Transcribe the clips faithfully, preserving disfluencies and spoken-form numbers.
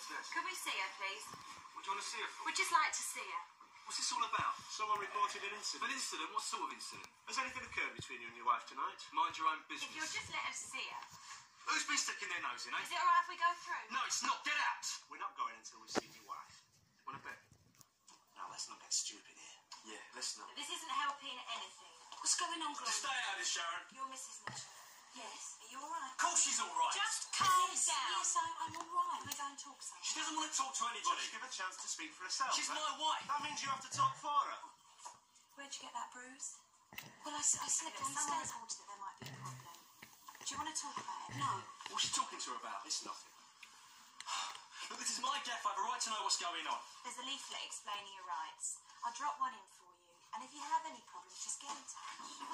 Eastenders. Could we see her, please? What do you want to see her for? We'd just like to see her. What's this all about? Someone reported an incident. An incident? What sort of incident? Has anything occurred between you and your wife tonight? Mind your own business. If you'll just let us see her. Who's been sticking their nose in, eh? Is it alright if we go through? No, it's not. Get out! We're not going until we've seen your wife. Want a bet? No, let's not get stupid here. Yeah, let's not. This isn't helping anything. What's going on, Glenn? Stay out of this, Sharon. You're Missus Mitchell. Yes. Are you alright? Of course she's alright. Just calm yes, down. Yes, I, I'm alright. We're going to talk something. She doesn't want to talk to anybody. Just give her a chance to speak for herself. She's eh? my wife. That means you have to talk for her. Where'd you get that bruise? Well, I, I slipped on the stairs. Someone reported that there might be a problem. Do you want to talk about it? No. What's she talking to her about? It's nothing. Look, this is my death. I have a right to know what's going on. There's a leaflet explaining your rights. I'll drop one in for you. And if you have any problems, just get in touch.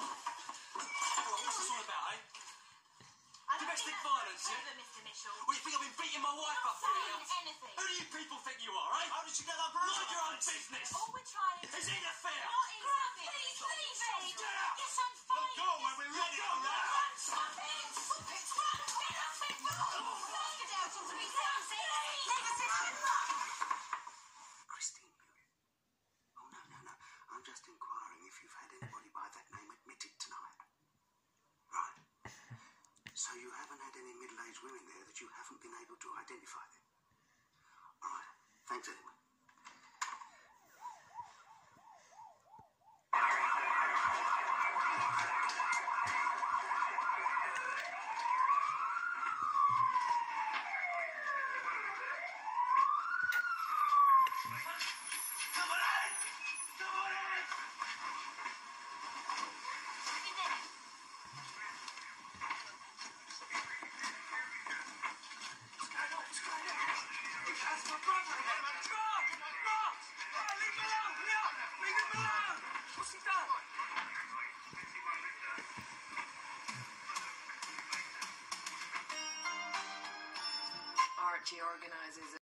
Well, what's this all about, eh? I don't Domestic think violence, that's yeah? over, Mister Mitchell. Well, you think I've been beating my wife I'm up not here? saying yeah? anything. Who do you people think you are, eh? How did she get that bruise? Mind your own on her face? business. All we're trying to do Is it a fair? Not interfere. Please, please, please. Get out. Yes, I'm fine. Go when we're ready. Go, all right? right? Stop it. Stop it. Stop it. Get off it. Knock it out until we can see it. Take a position. Christine Bury. Oh, no, no, no. I'm just inquiring if you've had anybody by that name admitted tonight. Right. So you haven't had any middle-aged women there that you haven't been able to identify them? All right. Thanks anyway. Archie organises